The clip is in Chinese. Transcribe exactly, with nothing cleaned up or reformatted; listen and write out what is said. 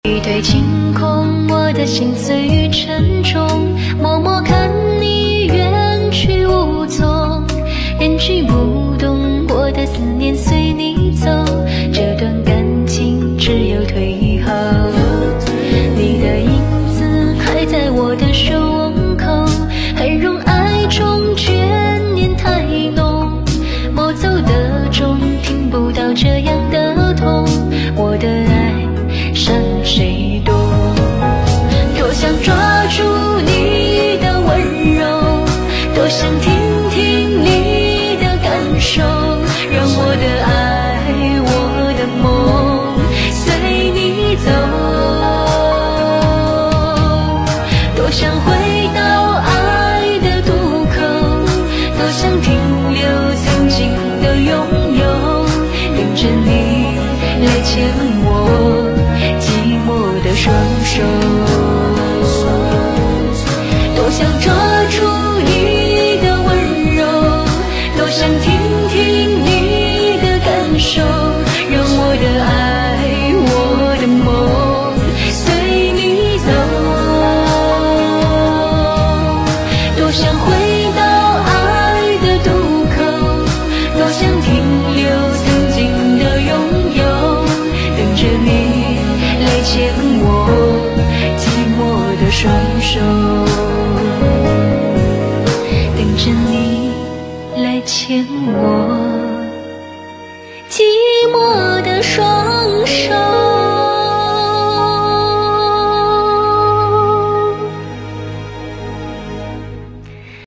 一对晴空，我的心碎与沉重，默默看你远去无踪，人去不动，我的思念随你走，这段感情只有退后。你的影子还在我的胸口，很容爱中眷念太浓，莫走的钟听不到这样的痛，我的爱伤谁懂？多想抓住你的温柔，多想听听你的感受，让我的爱，我的梦随你走。多想回到爱的渡口，多想停留曾经的拥有，等着你来牵我寂寞的双手。多想抓住你的温柔，多想听听你的感受，让我的爱，我的梦随你走。多想回到爱的渡口，多想停留曾经的拥有，等着你来牵我寂寞的双手，等着你来牵我